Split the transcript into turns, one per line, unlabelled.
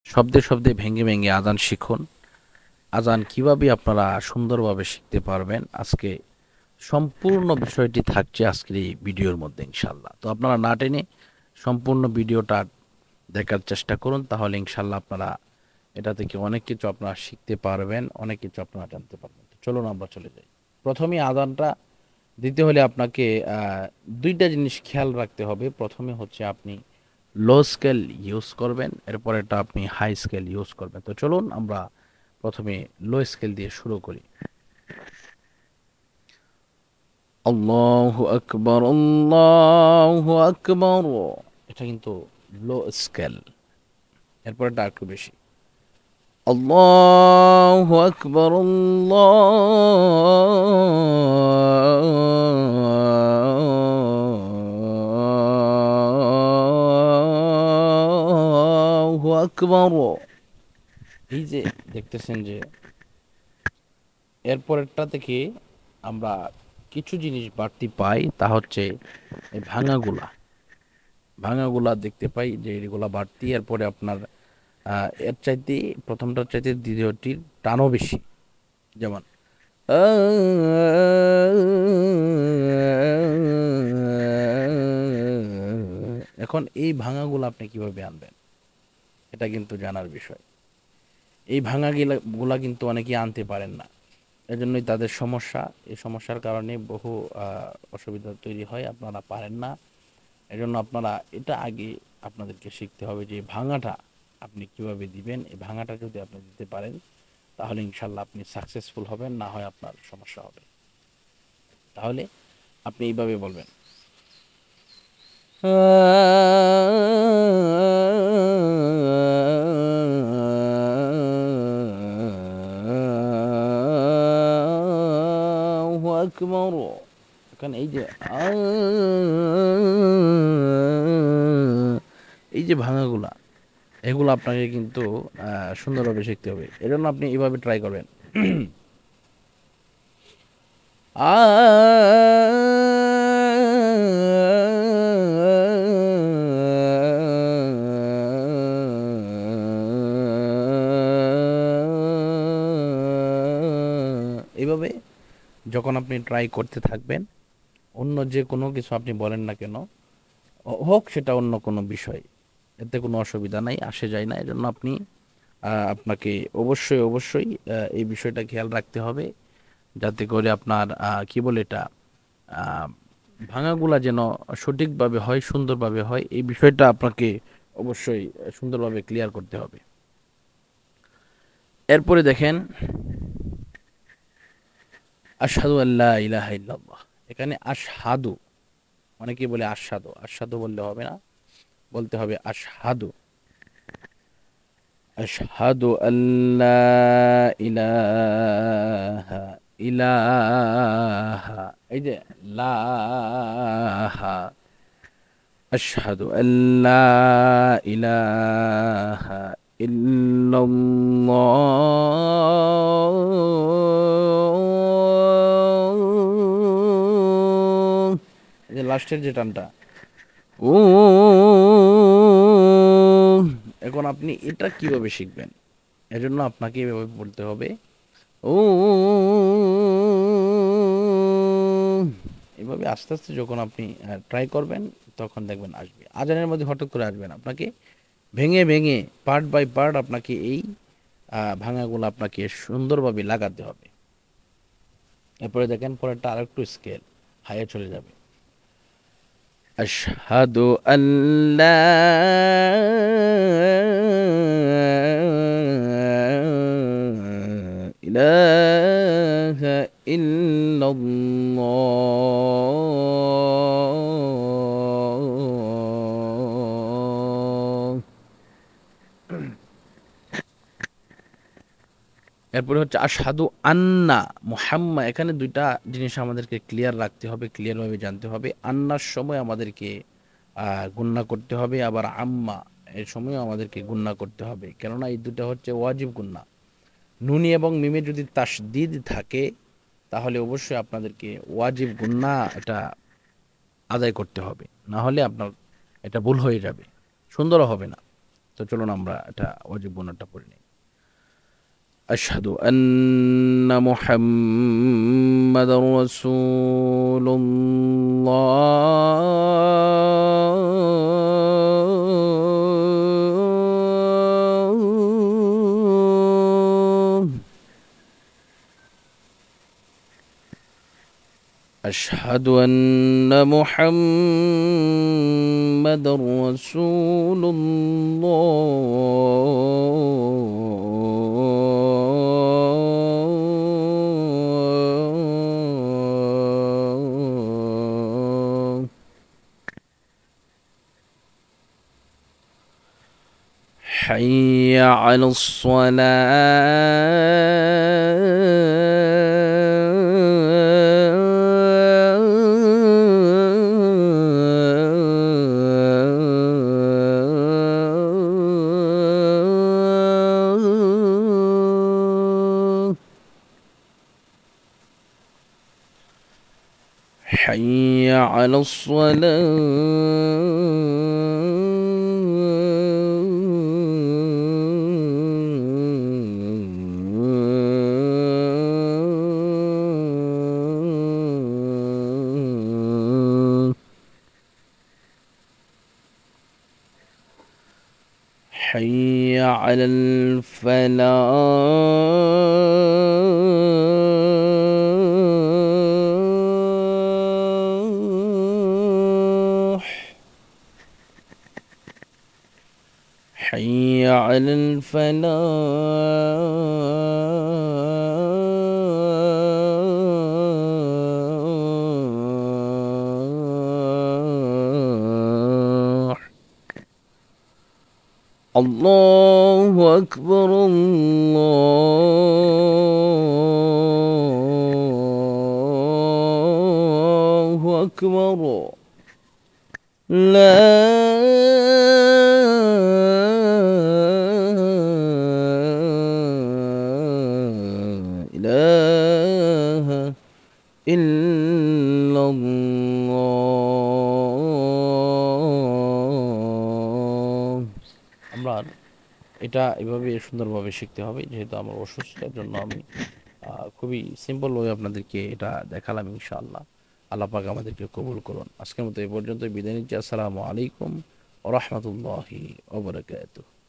শব্দে শব্দে ভেঙে ভেঙে আজান শিখুন। আজান কিভাবে আপনারা সুন্দরভাবে শিখতে পারবেন, আজকে সম্পূর্ণ বিষয়টি থাকছে আজকের এই ভিডিওর মধ্যে ইনশাল্লাহ। তো আপনারা না টেনে সম্পূর্ণ ভিডিওটা দেখার চেষ্টা করুন, তাহলে ইনশাল্লাহ আপনারা এটা থেকে অনেক কিছু আপনারা শিখতে পারবেন, অনেক কিছু আপনারা জানতে পারবেন। তো চলুন আমরা চলে যাই। প্রথমেই আজানটা দিতে হলে আপনাকে দুইটা জিনিস খেয়াল রাখতে হবে। প্রথমে হচ্ছে আপনি লো স্কেল ইউজ করবেন, এরপর এটা আপনি হাই স্কেল ইউজ করবেন। তো চলুন আমরা প্রথমে লো স্কেল দিয়ে শুরু করি। আল্লাহু আকবার, আল্লাহু আকবার। এটা কিন্তু লো স্কেল। এরপর এটা একটু বেশি। আল্লাহু আকবার, আল্লাহু আকবার। এই যে দেখতেছেন যে এরপরেরটা থেকে আমরা কিছু জিনিস বাড়তি পাই, তা হচ্ছে এই ভাঙাগুলা দেখতে পাই যে এগুলা বাড়তি। এরপরে আপনার এর চাইতে প্রথমটার চাইতে দ্বিতীয়টির টানও বেশি। যেমন এখন এই ভাঙাগুলো আপনি কিভাবে আনবেন, এটা কিন্তু জানার বিষয়। এই গুলা কিন্তু অনেকেই আনতে পারেন না, এজন্যই তাদের সমস্যা। এই সমস্যার কারণে বহু অসুবিধা তৈরি হয়, আপনারা পারেন না। এজন্য আপনারা এটা আগে আপনাদেরকে শিখতে হবে যে ভাঙাটা আপনি কিভাবে দিবেন। এই ভাঙাটা যদি আপনি দিতে পারেন তাহলে ইনশাল্লাহ আপনি সাকসেসফুল হবেন, না হয় আপনার সমস্যা হবে। তাহলে আপনি এইভাবে বলবেন, আল্লাহু আকবার। এখন এই যে এই যে ভাঙাগুলা, এগুলো আপনাকে কিন্তু সুন্দরভাবে শিখতে হবে। এজন্য আপনি এইভাবে ট্রাই করবেন। আ এইভাবে যখন আপনি ট্রাই করতে থাকবেন, অন্য যে কোনো কিছু আপনি বলেন না কেন, হোক সেটা অন্য কোনো বিষয়, এতে কোনো অসুবিধা নাই, আসে যায় না। এজন্য আপনি আপনাকে অবশ্যই অবশ্যই এই বিষয়টা খেয়াল রাখতে হবে, যাতে করে আপনার কি বলে এটা আহ, ভাঙাগুলা যেন সঠিকভাবে হয়, সুন্দরভাবে হয়। এই বিষয়টা আপনাকে অবশ্যই সুন্দরভাবে ক্লিয়ার করতে হবে। এরপরে দেখেন, আশহাদু আল্লা ইলাহা ইল্লাল্লাহ। এখানে আশহাদু, অনেকেই বলে আশহাদু, আশহাদু বললে হবে না, বলতে হবে আশহাদু। আশহাদু আল্লা ইলাহা ইলাহা, এই যে লাহা। আশহাদু আল্লা ইলাহা ইল্লাল্লাহ। এই যে লাস্টের যে টানটা, ও, এখন আপনি এটা কিভাবে শিখবেন? এজন্য আপনাকে এভাবে বলতে হবে, ও, এভাবে আস্তে আস্তে যখন আপনি ট্রাই করবেন, তখন দেখবেন আসবে। আজানের মধ্যে হঠাৎ করে আসবে না, আপনাকে ভেঙে ভেঙে পার্ট বাই পার্ট আপনাকে এই ভাঙাগুলো আপনাকে সুন্দরভাবে লাগাতে হবে। এরপরে দেখেন পরেরটা আরেকটু স্কেল হাইয়ে চলে যাবে। আশহাদু আল্লা ইলাহা ইল্লাল্লাহ। এরপরে হচ্ছে আশহাদু আন্না মুহাম্মদ। এখানে দুইটা জিনিস আমাদেরকে ক্লিয়ার রাখতে হবে, ক্লিয়ারভাবে জানতে হবে। আন্নার সময় আমাদেরকে গুণনা করতে হবে, আবার আম্মা এর সময়ও আমাদেরকে গুণনা করতে হবে, কেননা এই দুটো হচ্ছে ওয়াজিব গুণনা। নুনি এবং মিমে যদি তাসদিদ থাকে, তাহলে অবশ্যই আপনাদেরকে ওয়াজিব গুণনা এটা আদায় করতে হবে, না হলে আপনার এটা ভুল হয়ে যাবে, সুন্দরও হবে না। তো চলুন আমরা এটা ওয়াজিব গুণাটা পড়ে নিই। আশহাদু আন্না মুহাম্মাদার রাসূলুল্লাহ। أشهد أن محمد رسول الله. حي على الصلاة. حي على الصلاة. حي على الفلاح. حي على الفلاح. الله أكبر الله أكبر. لا إله إلا الله. আমরা এটা এভাবে সুন্দরভাবে শিখতে হবে, যেহেতু আমার অসুস্থতার জন্য আমি খুবই সিম্পল ওয়ে আপনাদেরকে এটা দেখালাম। ইনশাআল্লাহ আল্লাহ পাক আমাদেরকে কবুল করুন। আজকের মতো এই পর্যন্ত বিদায় নিচ্ছি। আসসালামু আলাইকুম ওয়া রাহমাতুল্লাহি ওয়া বারাকাতুহু।